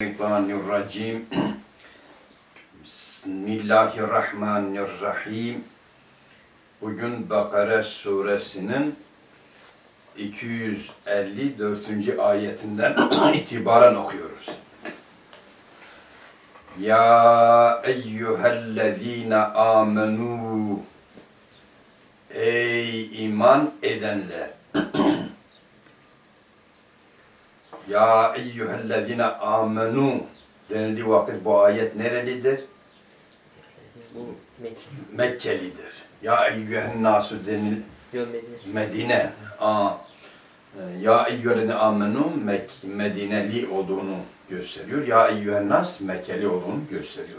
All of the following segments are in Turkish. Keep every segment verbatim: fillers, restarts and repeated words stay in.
Mineşşeytanirracim. Bismillahirrahmanirrahim. Bugün Bakara suresinin iki yüz elli dördüncü ayetinden itibaren okuyoruz. Ya eyyühellezine amenu, ey iman edenler. Ya eyyühellezine amenu denildiği vakit bu ayet nerelidir? Bu Mekke. Mekkelidir. Ya eyyühen nasu denil Medine. Aa, ya eyyühellezine amenu Mek Medineli olduğunu gösteriyor. Ya eyyühen nas Mekkeli olduğunu gösteriyor.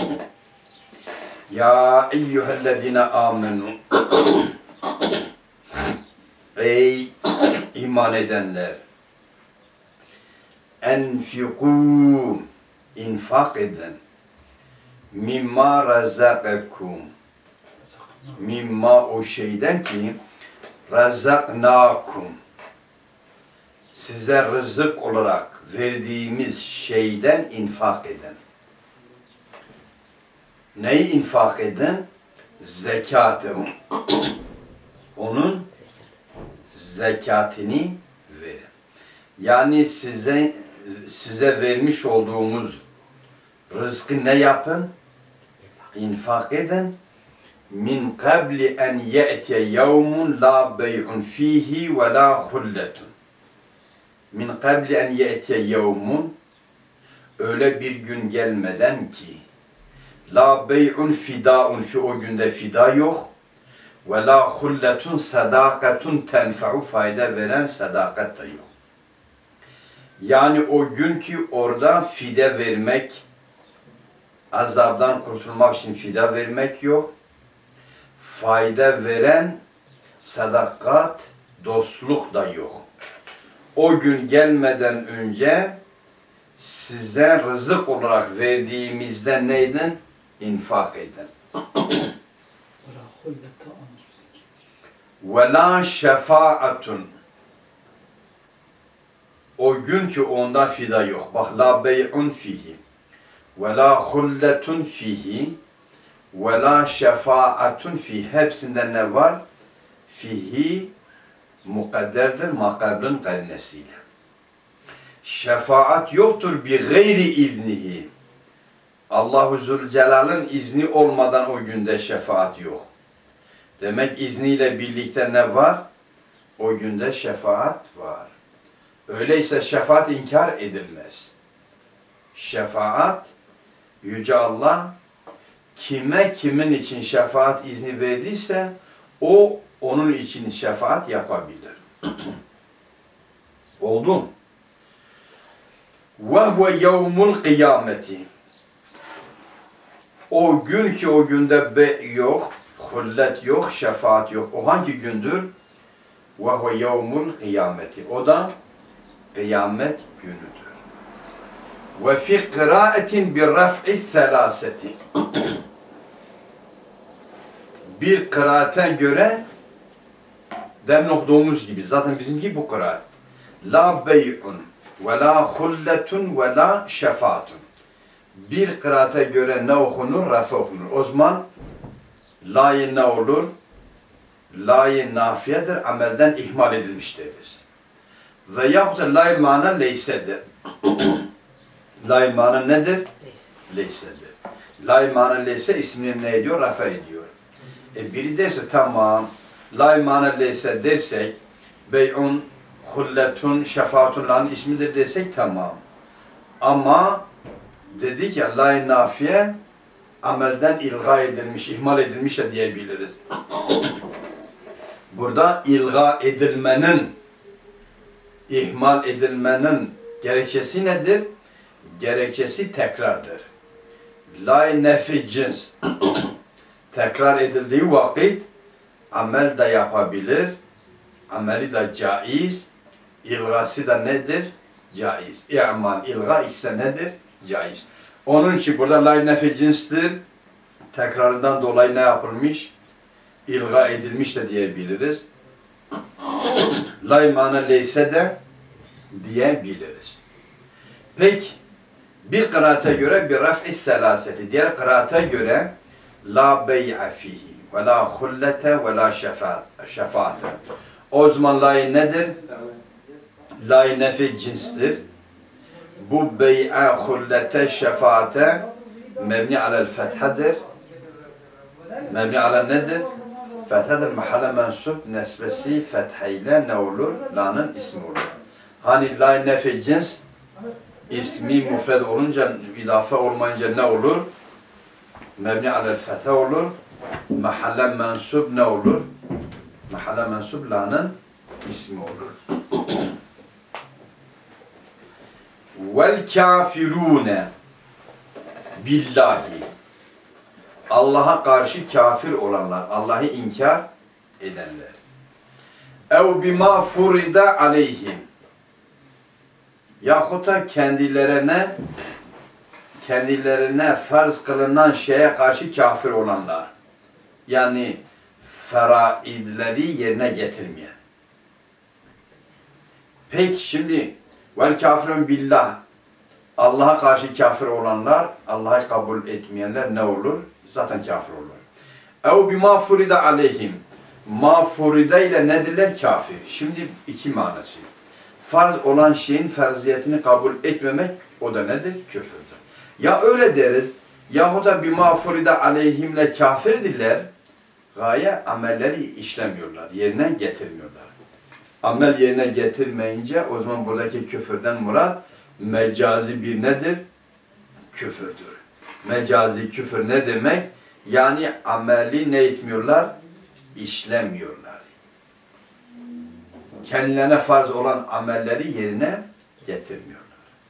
Ya eyyühellezine amenu, ey iman edenler, enfikû, infak edin, mimma razakakum, mimma o şeyden ki razaknakum, size rızık olarak verdiğimiz şeyden infak edin. Neyi infak edin? Zekatı. Onun zekatını verin. Yani size size vermiş olduğumuz rızkı ne yapın? İnfak edin. Min qabli en ye'te yevmun la bey'un fihi ve la hulletun. Min qabli en ye'te yevmun, öyle bir gün gelmeden ki la bey'un fidaun, fi o günde fida yok, ve la hulletun sadakatun tenfa'u, fayda veren sadakat da yok. Yani o gün ki orada fide vermek, azaptan kurtulmak için fide vermek yok, fayda veren sadakat, dostluk da yok. O gün gelmeden önce size rızık olarak verdiğimizde neydin? İnfak edin. Ve la şefaatun, o gün ki onda fida yok. Bak, la bey'un fihi ve la hulletun fihi ve la şefaatun fihi. Hepsinde ne var? Fihi mukadderdir, makablın karinesiyle. Şefaat yoktur bi gayri iznihi. Allahu Zülcelal'ın izni olmadan o günde şefaat yok. Demek izniyle birlikte ne var? O günde şefaat var. Öyleyse şefaat inkar edilmez. Şefaat, Yüce Allah kime kimin için şefaat izni verdiyse o onun için şefaat yapabilir. Oldu mu? وَهُوَ يَوْمُ الْقِيَامَةِ, o gün ki o günde be yok, hullet yok, şefaat yok. O hangi gündür? وَهُوَ يَوْمُ الْقِيَامَةِ, o da kıyamet günüdür. وَفِي قِرَاءَةٍ بِالرَّفْعِ السَّلَاسَةِ, bir kıraate göre demin okuduğumuz gibi, zaten bizimki bu kıraat. La bey'un ve la hulletun ve la şefaatun. Bir kıraate göre ne okunur? Rafa okunur. O zaman la'yı ne olur? La'yı nafiyedir, amelden ihmal edilmiş deriz. Ve yahut da la'yı mana leysedir. La'yı mana nedir? Leysedir. La'yı mana leyse ismini ne ediyor? Rafa ediyor. E biri derse tamam, la'yı mana leyse dersek, bey'un, hulletun, şefaatun la'nın ismidir desek tamam. Ama dedik ya la'yı nafiye amelden ilga edilmiş, ihmal edilmiş de diyebiliriz. Burada ilga edilmenin, ihmal edilmenin gerekçesi nedir? Gerekçesi tekrardır. La-i nefi cins. Tekrar edildiği vakit amel de yapabilir, ameli de caiz, ilgası da nedir? Caiz. İ'mal, ilga ise nedir? Caiz. Onun için burada la-i nefi cinstir. Tekrarından dolayı ne yapılmış? İlga edilmiş de diyebiliriz. La-i mana leyse de diyebiliriz. Peki, Bir kıraate göre bir raf'i selaseti. Diğer kıraate göre la bey'a fihi ve la hullete ve la şefaate. O zaman la'yı nedir? La'yı nefi cinstir. Bu bey'a, hullete, şefaate mebni alel fethadır. Mebni alel nedir? Fethadır. Mahalle mensup nesbesi fetheyle ne olur? La'nın ismi olur. Hani la'yı nefi cins ismi mufred olunca, idafe olmayınca ne olur? Mebni alel fetha olur. Mahalle mensup ne olur? Mahalle mensup la'nın ismi olur. Vel kafirune billahi. Allah'a karşı kafir olanlar, Allah'ı inkar edenler. Ev bima furida aleyhim. Yahut da kendilerine kendilerine farz kılınan şeye karşı kafir olanlar. Yani feraidleri yerine getirmeyen. Peki şimdi vel kafirun billah. Allah'a karşı kafir olanlar, Allah'ı kabul etmeyenler ne olur? Zaten kafir olur. Ev bima furida aleyhim. Ma furida ile nedirler? Kafir. Şimdi iki manası. Farz olan şeyin farziyetini kabul etmemek, o da nedir? Küfürdür. Ya öyle deriz, yahut da bima furida aleyhimle kafirdirler, gaye amelleri işlemiyorlar, yerine getirmiyorlar. Amel yerine getirmeyince, o zaman buradaki küfürden murat, mecazi bir nedir? Küfürdür. Mecazi küfür ne demek? Yani ameli ne etmiyorlar? İşlemiyorlar. Kendilerine farz olan amelleri yerine getirmiyorlar.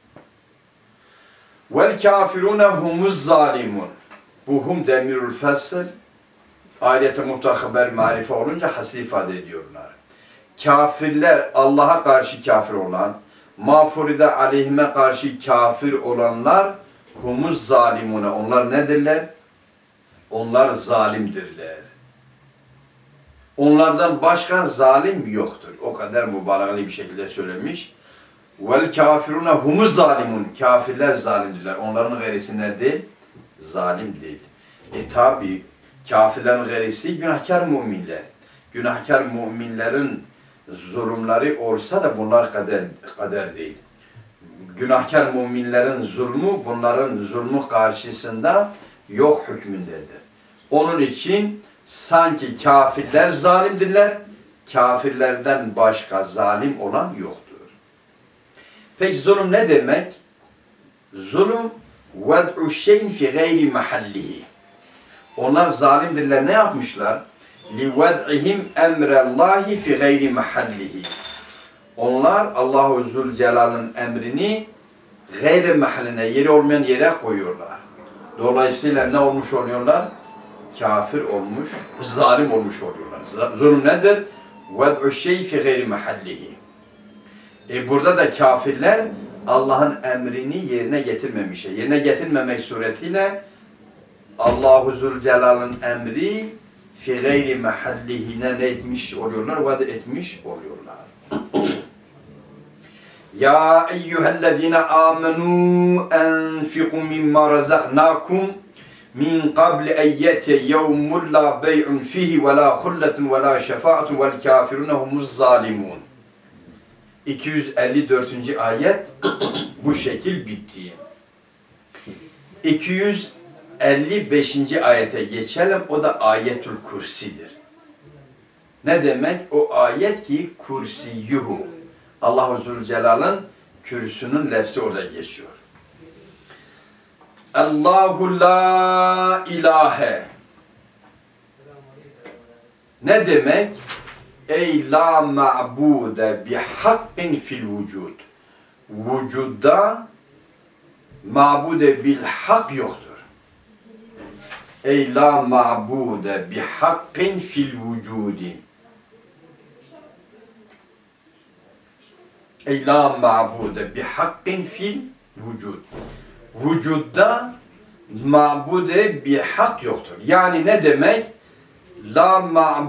Vel kafirune humuz zalimun. Bu hum demirül fesl. Ayet-i muhta haber marife olunca hasri ifade ediyorlar. Kafirler, Allah'a karşı kafir olan, mağfuride aleyhime karşı kafir olanlar humuz zalimune. Onlar nedirler? Onlar zalimdirler. Onlardan başka zalim yoktur. O kadar mübalağalı bir şekilde söylemiş. Vel kafirune humuz zalimun. Kafirler zalimdirler. Onların gayrisi ne değil? Zalim değil. E tabi kafirlerin gayrisi günahkar müminler. Günahkar müminlerin zulümleri olsa da bunlar kader, kader değil. Günahkar müminlerin zulmü bunların zulmü karşısında yok hükmündedir. Onun için sanki kafirler zalimdirler, kafirlerden başka zalim olan yoktur. Peki zulüm ne demek? Zulüm ved'u şeyin fi gayri mahallihi. Onlar zalimdirler, ne yapmışlar? لِوَدْعِهِمْ اَمْرَ اللّٰهِ فِي غَيْرِ مَحَلِّهِ. Onlar Allah-u Zülcelal'ın emrini gayri mahalline, yeri olmayan yere koyuyorlar. Dolayısıyla ne olmuş oluyorlar? Kafir olmuş, zalim olmuş oluyorlar. Zulüm nedir? وَدْعُ الشَّيْءِ فِي غَيْرِ مَحَلِّهِ. E burada da kafirler Allah'ın emrini yerine getirmemişler. Yerine getirmemek suretiyle Allah-u Zülcelal'ın emri fi gayri mahallihine ne etmiş oluyorlar? Vaad etmiş oluyorlar. Ya eyyühellezine amenu enfiku mimma razaknakum min qabli en ye'te yevmun la bey'un fihi ve la hulletun ve la şefaatun vel kafirune humuz zalimun. iki yüz elli dördüncü ayet bu şekil bitti. iki yüz elli beşinci ayete geçelim. O da ayetül kursidir. Ne demek? O ayet ki kursiyuhu. Allah-u Zülcelal'ın kürsünün lefzi orada geçiyor. Allahu la ilahe. Ne demek? Ey la ma'bude bi hakkin fil vücud. Vücudda ma'bude bil hak yoktur. Ey la ma'bude bi hakkin fil vücudi. Ey la ma'bude bi hakkin fil vücud. Vücudda ma'bude bi hak yoktur. Yani ne demek? La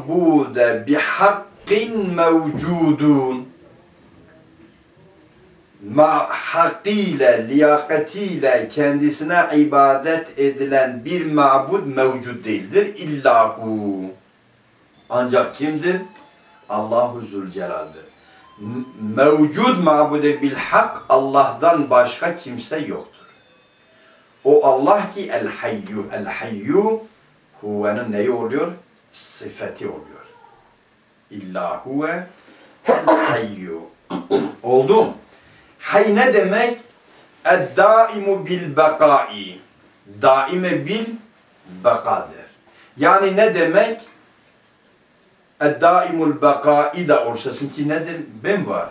ma'bude bi hakkin mevcudun. ma hakkıyla, liyakatiyle kendisine ibadet edilen bir mabud mevcut değildir. İllahu. Ancak kimdir? Allahu Zülcelal'dir. Mevcud mabude bil hak, Allah'tan başka kimse yoktur. O Allah ki el hayyu, el hayyu huvenin neyi oluyor? Sıfati oluyor. İlla huve el hayyu. Oldu mu? Hay ne demek? Eddaimu bil bekai. Daime bil bekadır. Yani ne demek? Eddaimul bekai da olsa ki nedir? Ben var.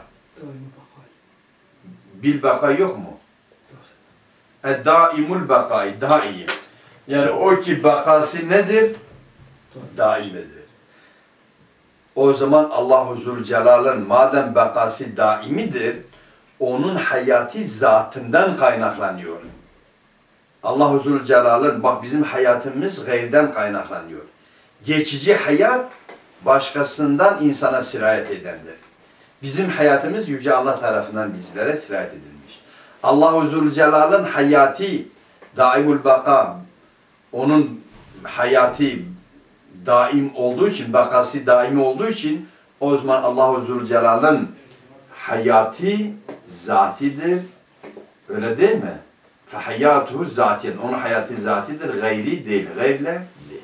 Bil bekai yok mu? Eddaimul bekai, daim. Yani o ki bekası nedir? Daimedir. O zaman Allahu Zülcelal'ın madem bekası daimidir, onun hayati zatından kaynaklanıyor. Allahu Zülcelal'ın, bak bizim hayatımız gayriden kaynaklanıyor. Geçici hayat başkasından insana sirayet edendir. Bizim hayatımız Yüce Allah tarafından bizlere sirayet edilmiş. Allahu Zülcelal'ın hayati daimul baka, onun hayati daim olduğu için, bakası daimi olduğu için o zaman Allahu Zülcelal'ın hayati zatidir. Öyle değil mi? Fehayatuhu zatiyen. Onun hayati zatidir. Gayri değil. Gayrle değil.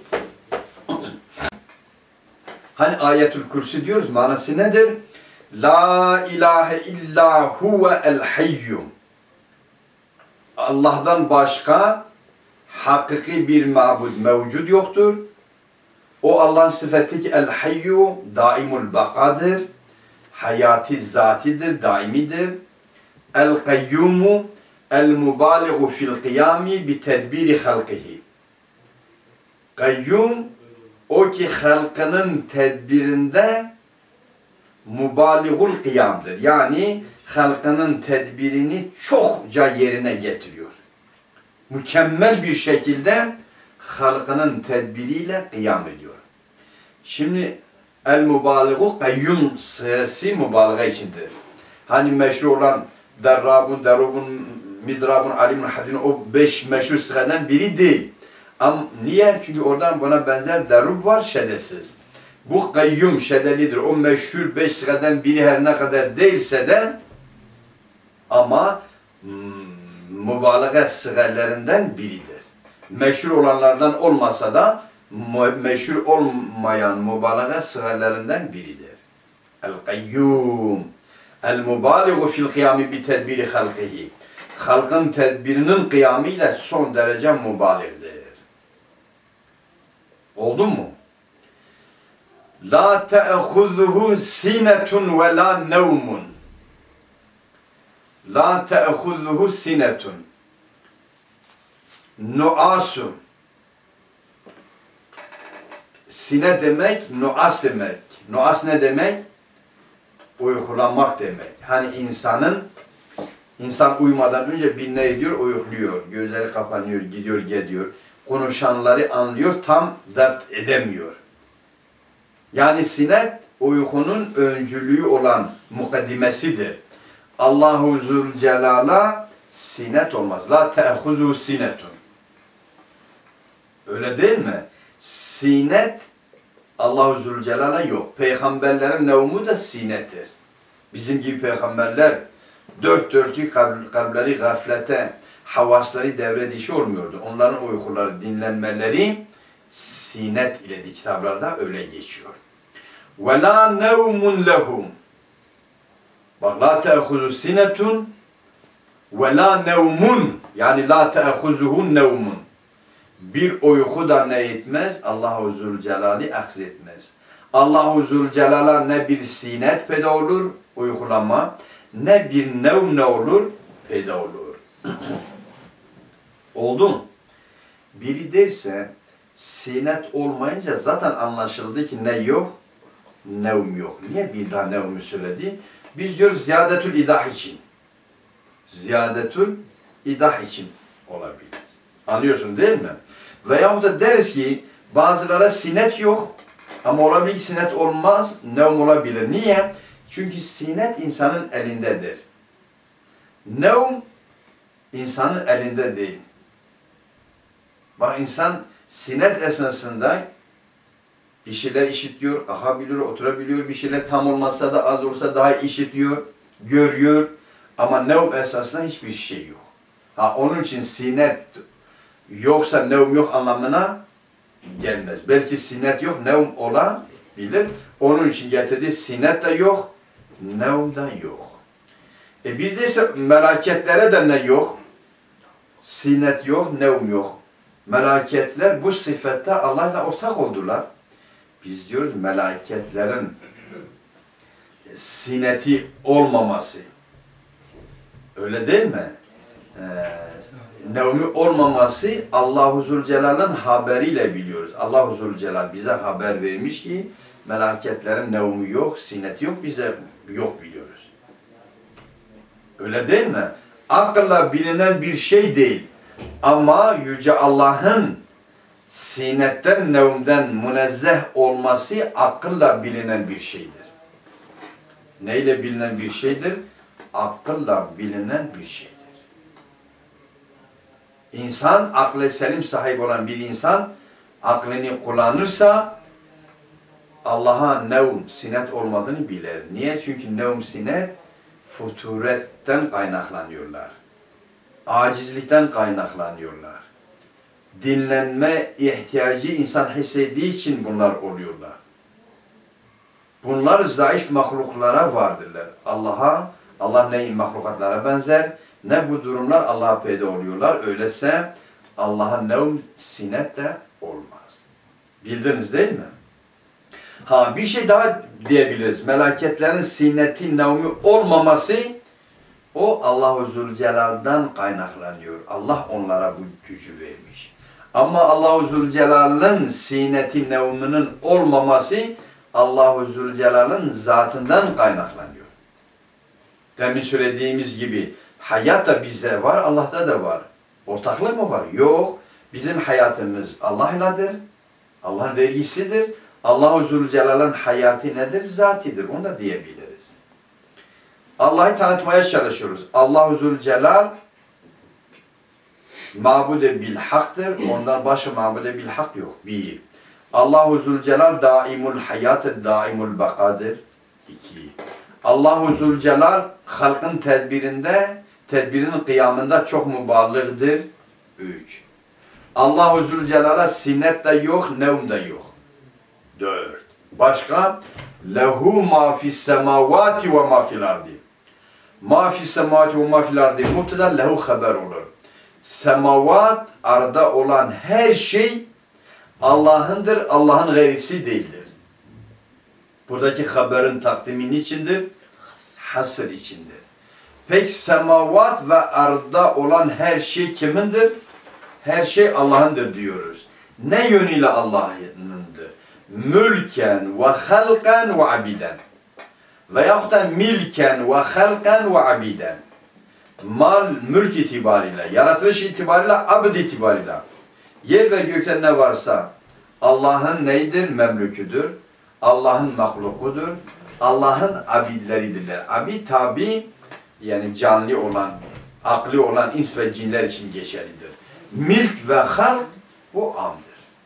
Hani ayetül kürsü diyoruz. Manası nedir? La ilahe illa huve el hayyum. Allah'tan başka hakiki bir mabud mevcut yoktur. O Allah'ın sıfatı ki el hayyu daimul bakadır. Hayati zatidir, daimidir. El kayyumu el mubaliğu fil kıyami bi tedbiri halkihi. Kayyum o ki halkının tedbirinde mubaliğul kıyamdır. Yani halkının tedbirini çokça yerine getiriyor. Mükemmel bir şekilde halkının tedbiriyle kıyam ediyor. Şimdi el-mubaliğu kayyum sırası mübalağa içindir. Hani meşhur olan derrabun, derubun, midrabun, alimun, hadin o beş meşhur sıradan biri değil. Ama niye? Çünkü oradan buna benzer derub var şedesiz. Bu kayyum şedelidir. O meşhur beş sıradan biri her ne kadar değilse de ama hmm, mübalağa sıralarından biridir. Meşhur olanlardan olmasa da meşhur olmayan mübalağa sıralarından biridir. El-kayyum el-mubaliğu fil kıyami bi tedbiri halkihi. Halkın tedbirinin kıyamıyla son derece mübaligdir. Oldu mu? La te'ehuzuhu sinetun ve la nevmun. La te'ehuzuhu sinetun. Nuasun. Sine demek, nuas demek. Nuas ne demek? Uykulanmak demek. Hani insanın, insan uyumadan önce bir ne ediyor? Uyukluyor. Gözleri kapanıyor, gidiyor, gidiyor. Konuşanları anlıyor, tam dert edemiyor. Yani sinet, uykunun öncülüğü olan mukaddimesidir. Allahu Zülcelal'a sinet olmaz. La te'ehuzu sinetun. Öyle değil mi? Sinet Allahu Zülcelal'a yok. Peygamberlerin nevmu da sinettir. Bizim gibi peygamberler dört dörtlük kalpleri gaflete, havasları devre dışı olmuyordu. Onların uykuları, dinlenmeleri sinet ile kitaplarda öyle geçiyor. Ve la nevmun lehum. Bak la te'ehuzu sinetun ve la nevmun. Yani la te'ehuzuhu nevmun. Bir uyku da ne etmez? Allahu Zülcelal'i aksetmez. Allahu Zülcelal'a ne bir sinet peyda olur, uykulama, ne bir nevm ne olur, peyda olur. Oldu mu? Biri derse, sinet olmayınca zaten anlaşıldı ki ne yok? Nevm yok. Niye bir daha nevmi söyledi? Biz diyoruz ziyadetül idah için. Ziyadetül idah için olabilir. Anlıyorsun değil mi? Veyahut da deriz ki bazılara sinet yok ama olabilir ki sinet olmaz, nevm olabilir. Niye? Çünkü sinet insanın elindedir. Nevm insanın elinde değil. Bak insan sinet esnasında bir şeyler işitiyor, kalkabiliyor, oturabiliyor, bir şeyler tam olmazsa da az olsa daha işitiyor, görüyor. Ama nevm esasında hiçbir şey yok. Ha, onun için sinet yoksa nevm yok anlamına gelmez. Belki sinet yok, nevm olabilir. Onun için getirdiği sinet de yok, nevm de yok. E bir de ise melaketlere de ne yok? Sinet yok, nevm yok. Melaketler bu sıfette Allah'la ortak oldular. Biz diyoruz melaketlerin sineti olmaması. Öyle değil mi? Ee, nevmi olmaması Allah-u Zülcelal'ın haberiyle biliyoruz. Allah-u Zülcelal bize haber vermiş ki melaketlerin nevmi yok, sineti yok, bize yok biliyoruz. Öyle değil mi? Akılla bilinen bir şey değil. Ama Yüce Allah'ın sinetten, nevmden münezzeh olması akılla bilinen bir şeydir. Neyle bilinen bir şeydir? Akılla bilinen bir şeydir. İnsan, aklı selim sahip olan bir insan, aklını kullanırsa Allah'a nevm, sinet olmadığını bilir. Niye? Çünkü nevm, sinet futuretten kaynaklanıyorlar. Acizlikten kaynaklanıyorlar. Dinlenme ihtiyacı insan hissettiği için bunlar oluyorlar. Bunlar zayıf mahluklara vardırlar. Allah'a, Allah ne mahlukatlara benzer, ne bu durumlar Allah'a peyda oluyorlar. Öyleyse Allah'a nevm, sinet de olmaz. Bildiniz değil mi? Ha bir şey daha diyebiliriz. Meleketlerin sineti, nevmi olmaması o Allah-u Zülcelal'dan kaynaklanıyor. Allah onlara bu gücü vermiş. Ama Allah-u Zülcelal'ın sineti, nevminin olmaması Allah-u Zülcelal'ın zatından kaynaklanıyor. Demin söylediğimiz gibi hayat da bizde var, Allah'ta da var. Ortaklık mı var? Yok. Bizim hayatımız Allah'ladır. Allah'ın vergisidir. Allah-u Zülcelal'ın hayatı nedir? Zatidir. Onu da diyebiliriz. Allah'ı tanıtmaya çalışıyoruz. Allah-u Zülcelal ma'bude bil haktır. Ondan başka ma'bude bil hak yok. Bir. Allah-u Zülcelal daimul hayatı, daimul bakadır. İki. Allah-u Zülcelal halkın tedbirinde, tedbirinin kıyamında çok mübalığıdır. Üç. Allah-u Zülcelal'a sinet de yok, nevm de yok. Dört. Başka? Lehu ma fis semavati ve ma fil ardi. Ma fis semavati ve ma fil ardi. Muhtada lehu haber olur. Semavat, arda olan her şey Allah'ındır, Allah'ın gayrisi değildir. Buradaki haberin takdimin içindir, hasır içindir. Peki semavat ve arda olan her şey kimindir? Her şey Allah'ındır diyoruz. Ne yönüyle Allah'ındır? Mülken ve halkan ve abiden. Veyahut da milken ve halkan ve abiden. Mal, mülk itibariyle, yaratılış itibariyle, abd itibariyle. Yer ve gökte ne varsa Allah'ın neydir? Memlüküdür. Allah'ın mahlukudur. Allah'ın abidleridirler. Abid tabi yani canlı olan, aklı olan ins ve cinler için geçerlidir. Milk ve halk bu amdır.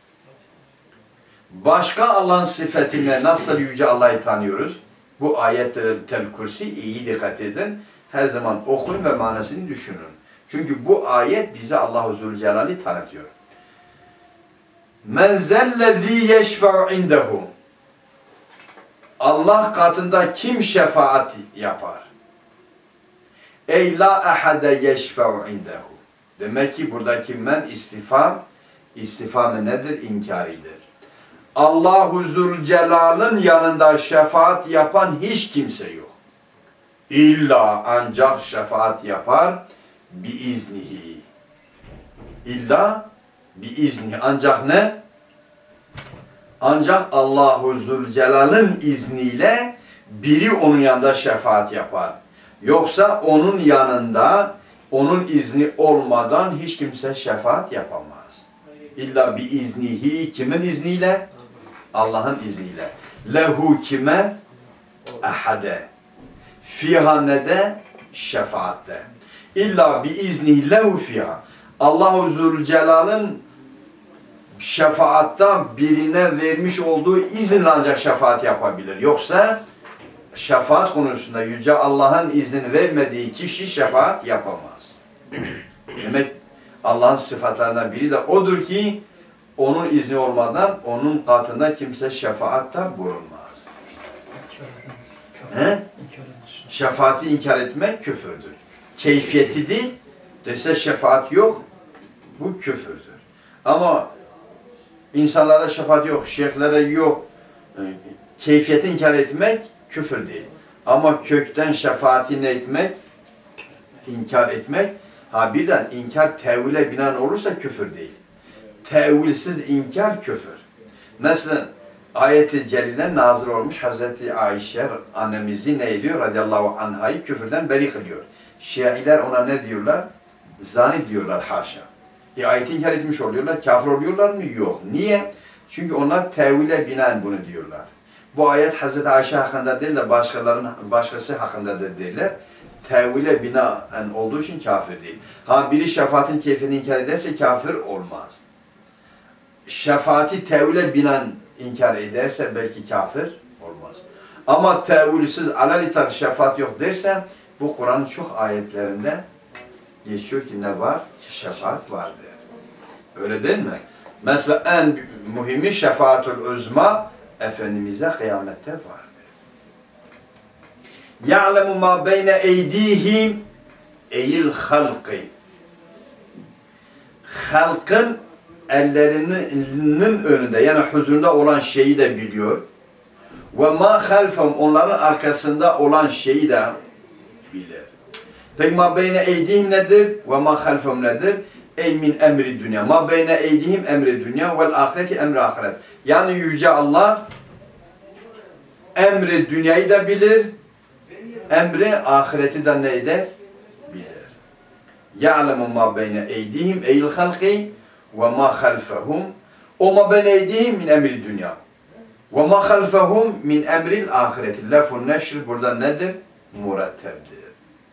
Başka Allah'ın sıfatine nasıl Yüce Allah'ı tanıyoruz? Bu ayet-tel kürsi iyi dikkat edin. Her zaman okuyun ve manasını düşünün. Çünkü bu ayet bize Allah-u Zülcelal'i tanıtıyor. Men zellezî yeşfe'u indehu. Allah katında kim şefaat yapar? Ey la ahade yeşfe'u indehu. Demek ki buradaki men istifam, istifamı nedir? İnkaridir. Allah-u Zülcelal'ın yanında şefaat yapan hiç kimse yok. İlla ancak şefaat yapar biiznihi. İlla biizni. Ancak ne? Ancak Allah-u Zülcelal'ın izniyle biri onun yanında şefaat yapar. Yoksa onun yanında onun izni olmadan hiç kimse şefaat yapamaz. İlla biiznihi. Kimin izniyle? Allah'ın izniyle. Lehu kime? Ahade. Fiha ne de? Şefaatte. İlla biiznihi lehu fiha. Allahu Zülcelal'ın şefaatta birine vermiş olduğu izinle ancak şefaat yapabilir. Yoksa şefaat konusunda Yüce Allah'ın izin vermediği kişi şefaat yapamaz. Demek Allah'ın sıfatlarından biri de odur ki onun izni olmadan onun katında kimse şefaatta bulunmaz. He? Şefaati inkar etmek küfürdür. Keyfiyeti değil, dese şefaat yok, bu küfürdür. Ama insanlara şefaat yok, şeyhlere yok, keyfiyeti inkar etmek küfür değil. Ama kökten şefaatini etmek, inkar etmek, ha birden inkar tevhile binaen olursa küfür değil. Tevilsiz inkar küfür. Mesela ayet-i celile nazil olmuş Hazreti Ayşe annemizi ne ediyor? Radıyallahu anhayı küfürden beri kılıyor. Şiiler ona ne diyorlar? Zani diyorlar haşa. E ayeti inkar etmiş oluyorlar. Kafir oluyorlar mı? Yok. Niye? Çünkü onlar tevhile binaen bunu diyorlar. Bu ayet Hazreti Ayşe hakkında değil de başkalarının başkası hakkındadır derler. Tevhile binaen olduğu için kafir değil. Ha biri şefaatin keyfini inkar ederse kafir olmaz. Şefaati tevhile binaen inkar ederse belki kafir olmaz. Ama tevhilsiz alalitak şefaat yok derse bu Kur'an'ın çok ayetlerinde geçiyor ki ne var? Şefaat vardır. Öyle değil mi? Mesela en mühimi şefaatul uzma Efendimiz'e kıyamette vardır. Ya'lemu ma beyne eydihim eyil halqi. Halkın ellerinin önünde yani huzurunda olan şeyi de biliyor. Ve ma halfum onların arkasında olan şeyi de bilir. Peki ma beyne eydihim nedir? Ve ma halfum nedir? Ey min emri dünya. Ma beyne eydihim emri dünya vel ahireti emri ahiret. Yani Yüce Allah emri dünyayı da bilir, emri ahireti de ne eder? Bilir. Ya'lemu ma beyne eydihim eyl halqi ve ma halfahum. O ma beyne eydihim min emri dünya. Ve ma halfahum min emril ahireti. Lafun neşr burada nedir? Murettebdir.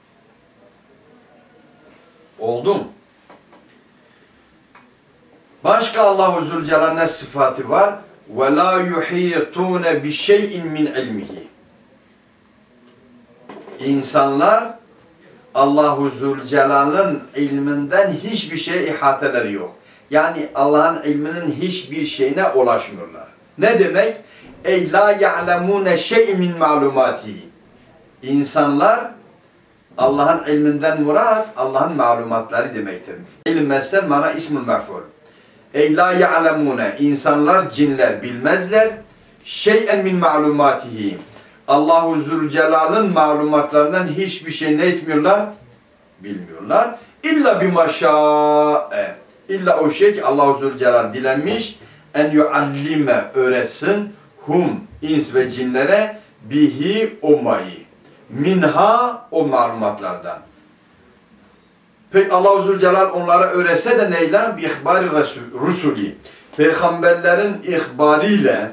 Oldu mu? Başka Allah-u Zülcelal'ın ne sıfatı var? وَلَا يُحِيطُونَ بِشَيْءٍ مِنْ عِلْمِهِ. İnsanlar Allah-u Zülcelal'ın ilminden hiçbir şeye ihateleri yok. Yani Allah'ın ilminin hiçbir şeyine ulaşmıyorlar. Ne demek? اَيْ لَا يَعْلَمُونَ شَيْءٍ مِنْ مَعْلُمَاتِهِ. İnsanlar Allah'ın ilminden murat Allah'ın malumatları demektir. İlm mesel mana ismul mef'ul. Ey la ya'lemune insanlar cinler bilmezler şey'en min ma'lumatihi. Allahu Zülcelal'ın malumatlarından hiçbir şey ne etmiyorlar? Bilmiyorlar. İlla bima şa'e. İlla o şey ki Allahu Zülcelal dilenmiş en yuallime öğretsin hum ins ve cinlere bihi umayı. Minha o malumatlardan. Peki Allah-u Zülcelal onlara öğretse de neyle? Bi ihbari rusuli. Peygamberlerin ihbariyle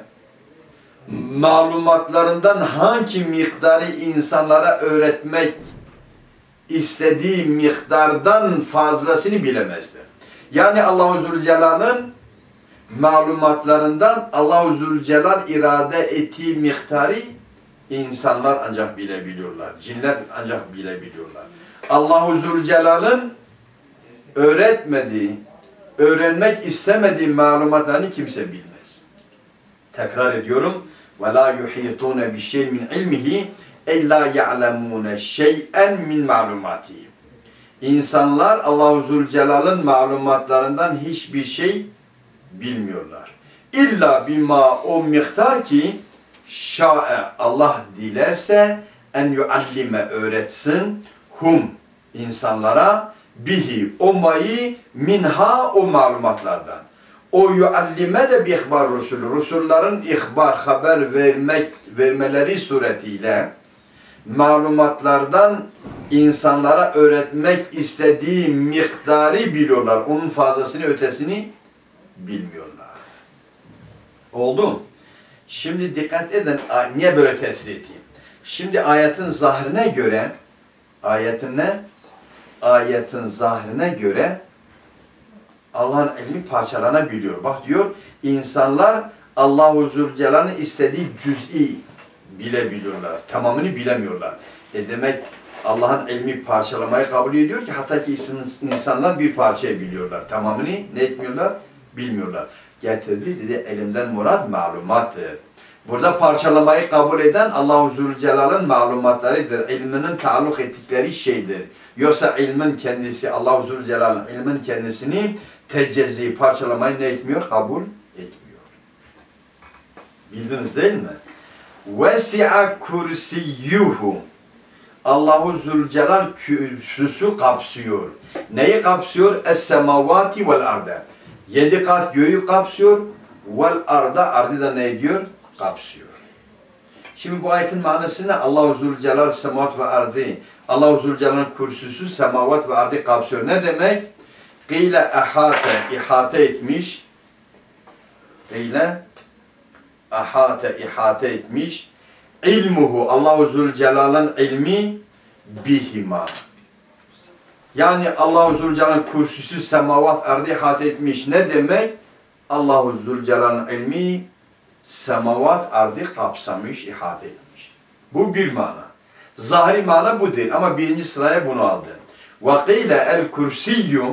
malumatlarından hangi miktarı insanlara öğretmek istediği miktardan fazlasını bilemezler. Yani Allah-u Zülcelal'ın malumatlarından Allah-u Zülcelal irade ettiği miktarı insanlar ancak bilebiliyorlar. Cinler ancak bilebiliyorlar. Allah-u Zülcelal'ın öğretmediği, öğrenmek istemediği malumatlarını kimse bilmez. Tekrar ediyorum. وَلَا يُحِيطُونَ بِشَيْءٍ مِنْ عِلْمِهِ اَلَّا يَعْلَمُونَ شَيْئًا مِنْ مَعْلُمَاتِهِ. İnsanlar Allah-u Zülcelal'ın malumatlarından hiçbir şey bilmiyorlar. İlla bima o miktar ki şa'e Allah dilerse en yuallime öğretsin hum insanlara bihi o mayı minha o malumatlardan. O yuallime de bir ihbar rusul. Rusulların ihbar, haber vermek vermeleri suretiyle malumatlardan insanlara öğretmek istediği miktarı biliyorlar. Onun fazlasını, ötesini bilmiyorlar. Oldu mu? Şimdi dikkat edin, niye böyle tesir ettiğim? Şimdi ayetin zahirine göre, ayetin ne? ayetin zahirine göre Allah'ın ilmi parçalanabiliyor. Bak diyor, insanlar Allah-u Zülcelal'ın istediği cüz'i bilebiliyorlar. Tamamını bilemiyorlar. E demek Allah'ın ilmi parçalamayı kabul ediyor ki hatta ki insanlar bir parçayı biliyorlar. Tamamını ne etmiyorlar? Bilmiyorlar. Getirdi dedi, elimden murad malumattır. Burada parçalamayı kabul eden Allah-u Zülcelal'ın malumatlarıdır. İlminin taalluk ettikleri şeydir. Yoksa ilmin kendisi, Allah-u Zülcelal'ın ilmin kendisini tecezzi, parçalamayı ne etmiyor? Kabul etmiyor. Bildiniz değil mi? Vesi'a kursiyyuhu. Allah-u Zülcelal kürsüsü kapsıyor. Neyi kapsıyor? Es-semavati vel arda. Yedi kat göğü kapsıyor. Vel arda, ardı da ne ediyor? Kapsıyor. Şimdi bu ayetin manası ne? Allah-u Zülcelal semavat ve ardı. Allah-u Zülcelal'ın kürsüsü semavat ve ardı kapsıyor. Ne demek? Kıyle ahate, ihate etmiş. Kıyle ahate, ihate etmiş. İlmuhu, Allah-u Zülcelal'ın ilmi bihima. Yani Allah-u Zülcelal'ın kürsüsü semavat ardı ihate etmiş. Ne demek? Allah-u Zülcelal'ın ilmi semavat ardı kapsamış, ihate etmiş. Bu bir mana. Zahiri mana bu değil ama birinci sıraya bunu aldı. وَقِيلَ el-kursiyyum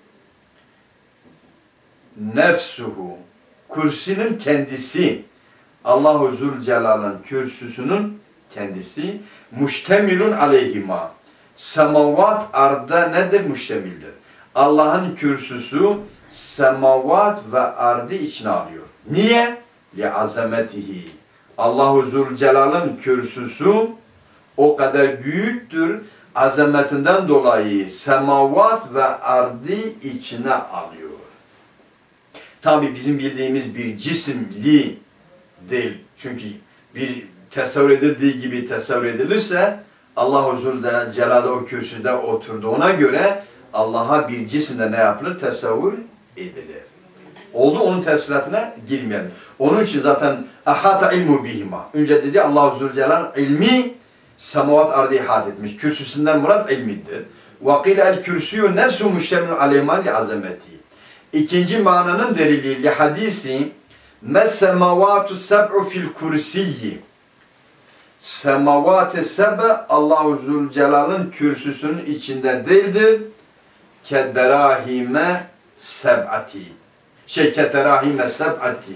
nefsuhu. Kürsünün kendisi, Allah-u Zülcelal'ın kürsüsünün kendisi müştemilun aleyhima. Semavat arda nedir? Müştemildir. Allah'ın kürsüsü semavat ve ardı içine alıyor. Niye? Li'azametihi. Allah-u Zülcelal'ın kürsüsü o kadar büyüktür. Azametinden dolayı semavat ve ardı içine alıyor. Tabi bizim bildiğimiz bir cisimli değil. Çünkü bir tesavvür edildiği gibi tesavvür edilirse Allah-u Zülcelal'de o kürsüde oturduğuna göre Allah'a bir cisimde ne yapılır? Tesavvür edilir. Oldu, onun tesiratına girmeyelim. Onun için zaten ahata ilmu bihima. Önce dedi Allah-u Zülcelal ilmi semavat ardı ihat etmiş. Kürsüsünden murad ilmidir. وَقِيلَ الْكُرْسِيُّ نَفْسُ مُشْتَمِلٌ عَلَيْهِمَا لِعَزَمَتِهِ. İkinci mananın delili li hadisi mes-semavatu seb'u fil kursiyyi. Semavat-ı seb'e Allah-u Zülcelal'ın kürsüsünün içinde değildir. Kedderahime seb'ati. Şey kedderahime seb'ati.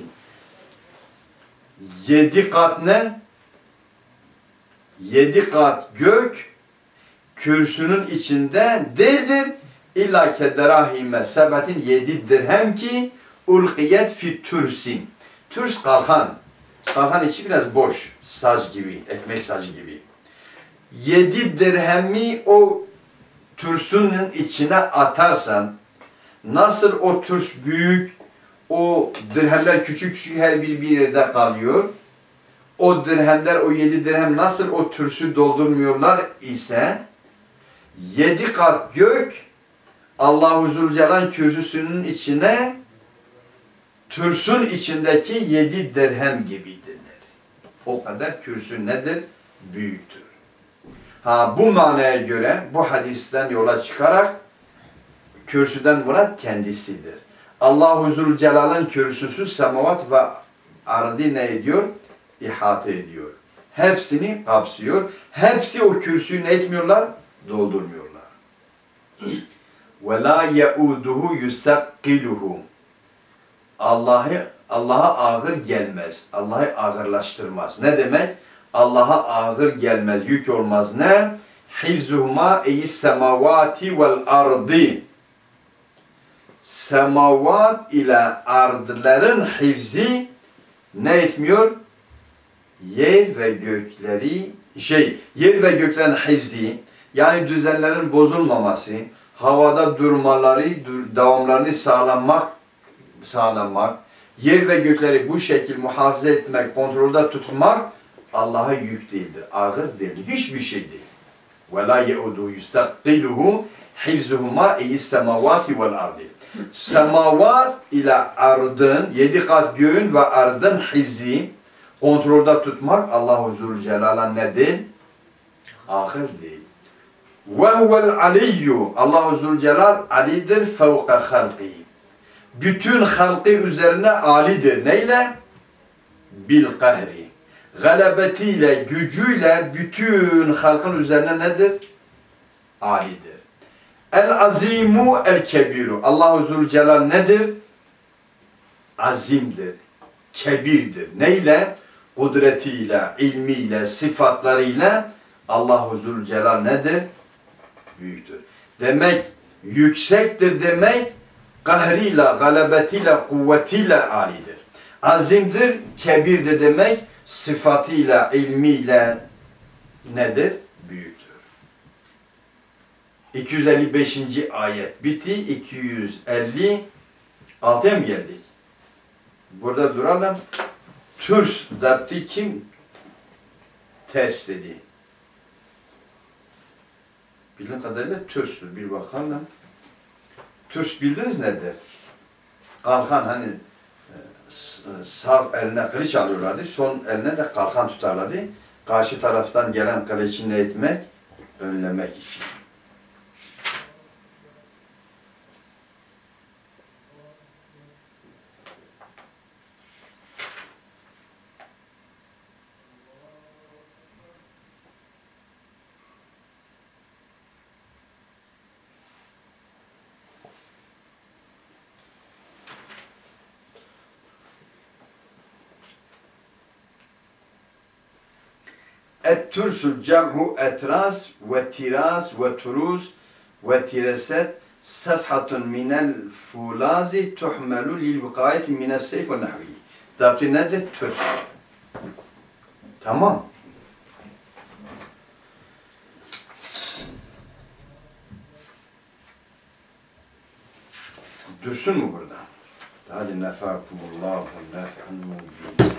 Yedi kat ne? Yedi kat gök kürsünün içinde değildir. İlla kedderahime seb'atin yedi dirhem ki ulqiyet fi türsin. Türs kalkan. Kalkan içi biraz boş. Saç gibi, ekmek sacı gibi. Yedi dirhemi o türsünün içine atarsan, nasıl o türs büyük, o dirhemler küçük küçük her biri bir yerde kalıyor. O dirhemler, o yedi dirhem nasıl o türsü doldurmuyorlar ise, yedi kat gök, Allah-u Zülcelal kürsüsünün içine, türsün içindeki yedi dirhem gibidirler. O kadar kürsü nedir? Büyüktür. Ha bu manaya göre, bu hadisten yola çıkarak, kürsüden murat kendisidir. Allah-u Zülcelal'ın kürsüsü semavat ve ardı ne ediyor? İhate ediyor. Hepsini kapsıyor. Hepsi o kürsüyü ne etmiyorlar? Doldurmuyorlar. وَلَا يَعُودُهُ يُسَقِّلُهُ. Allah'ı Allah'a ağır gelmez. Allah'ı ağırlaştırmaz. Ne demek? Allah'a ağır gelmez, yük olmaz. Ne? Hifzuhuma eyyis semavati vel ardi. Semavat ile ardların hifzi ne etmiyor? Yer ve gökleri, şey, yer ve göklerin hifzi, yani düzenlerin bozulmaması, havada durmaları, devamlarını sağlamak, sağlamak, yer ve gökleri bu şekil muhafaza etmek, kontrolde tutmak Allah'a yük değildir, ağır değildir, hiçbir şey değil. وَلَا يَعُدُوا يُسَقِّلُهُ حِفْزُهُمَا اِيِّ السَّمَوَاتِ وَالْاَرْضِ. Semavat ile ardın, yedi kat göğün ve ardın hifzi, kontrolde tutmak Allah-u Zülcelal'a ne değil? Ağır değil. Ve huvel aliyyu. Allahu Zülcelal alidir fevka halqi. Bütün halkı üzerine alidir. Neyle? Bil kahri. Galebetiyle, gücüyle bütün halkın üzerine nedir? Alidir. El azimu el kebiru. Allahu Zülcelal nedir? Azimdir. Kebirdir. Neyle? Kudretiyle, ilmiyle, sıfatlarıyla Allahu Zülcelal nedir? Büyüktür. Demek yüksektir demek kahriyle, galebetiyle, kuvvetiyle alidir. Azimdir, kebirdir demek sıfatıyla, ilmiyle nedir? Büyüktür. iki yüz elli beşinci ayet bitti. iki yüz elli altıya mı geldik? Burada duralım. Türs dapti kim ters dedi? Bildiğim kadarıyla türstür. Bir bakalım. Türs bildiniz nedir? Kalkan hani sağ eline kılıç alıyorlardı. Son eline de kalkan tutarlardı. Karşı taraftan gelen kılıcı ne etmek? Önlemek için. Et-türsül cemhu etras ve tiras ve turuz ve tireset sefhatun minel fulazi tuhmelu lil vikayeti minel seyf ve nahvi. Dabti nedir? Türs. Tamam. Dursun mu burada? Hadi nefakumullahu nef'an mubin.